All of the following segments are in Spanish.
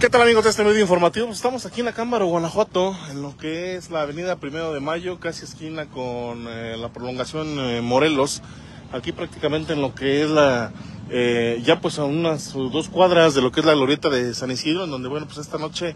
¿Qué tal, amigos de este medio informativo? Pues estamos aquí en Acámbaro, Guanajuato, en lo que es la avenida 1 de Mayo, casi esquina con la prolongación Morelos. Aquí prácticamente en lo que es ya pues a unas 2 cuadras de lo que es la glorieta de San Isidro, en donde, bueno, pues esta noche,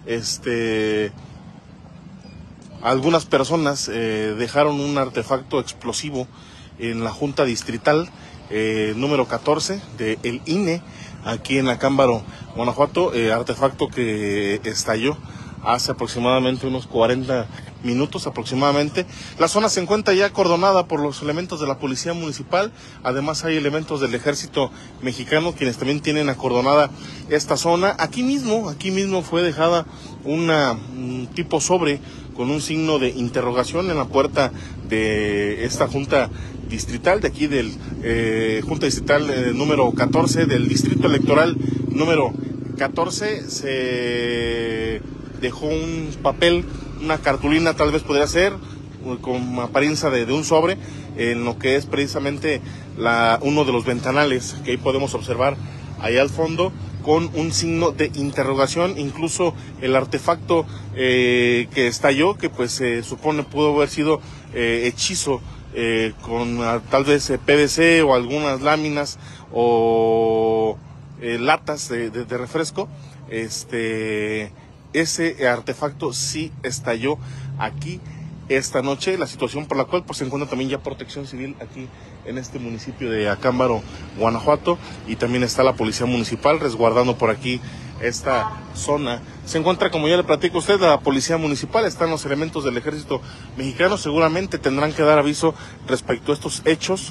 algunas personas dejaron un artefacto explosivo en la Junta Distrital número 14 del INE, aquí en Acámbaro, Guanajuato, artefacto que estalló hace aproximadamente unos 40 minutos aproximadamente. La zona se encuentra ya acordonada por los elementos de la Policía Municipal, además hay elementos del Ejército Mexicano quienes también tienen acordonada esta zona. Aquí mismo fue dejada un tipo sobre con un signo de interrogación en la puerta de esta Junta Distrital, de aquí del Junta Distrital número 14 del Distrito Electoral número 14. Se dejó un papel, una cartulina tal vez podría ser, con apariencia de un sobre, en lo que es precisamente uno de los ventanales que ahí podemos observar allá al fondo, con un signo de interrogación. Incluso el artefacto que estalló, que pues se supone pudo haber sido hechizo con tal vez PVC o algunas láminas o latas de refresco. Ese artefacto sí estalló aquí esta noche, la situación por la cual pues se encuentra también ya Protección Civil aquí en este municipio de Acámbaro, Guanajuato, y también está la Policía Municipal resguardando por aquí esta zona. Se encuentra, como ya le platico a usted, la Policía Municipal, están los elementos del Ejército Mexicano, seguramente tendrán que dar aviso respecto a estos hechos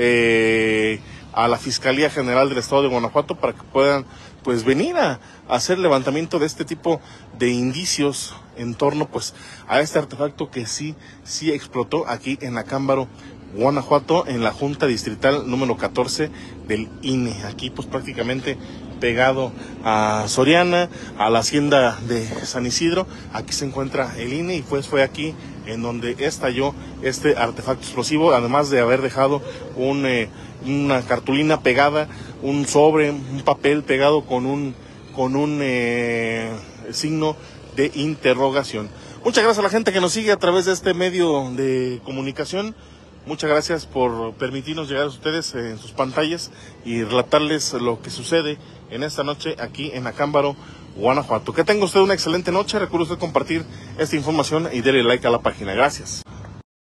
a la Fiscalía General del Estado de Guanajuato para que puedan pues venir a hacer levantamiento de este tipo de indicios en torno pues a este artefacto que sí explotó aquí en Acámbaro, Guanajuato, en la Junta Distrital número 14 del INE, aquí pues prácticamente pegado a Soriana, a la hacienda de San Isidro. Aquí se encuentra el INE y pues fue aquí en donde estalló este artefacto explosivo, además de haber dejado una cartulina pegada, un sobre, un papel pegado con un signo de interrogación. Muchas gracias a la gente que nos sigue a través de este medio de comunicación. Muchas gracias por permitirnos llegar a ustedes en sus pantallas y relatarles lo que sucede en esta noche aquí en Acámbaro, Guanajuato. Que tenga usted una excelente noche. Recuerde usted compartir esta información y darle like a la página. Gracias.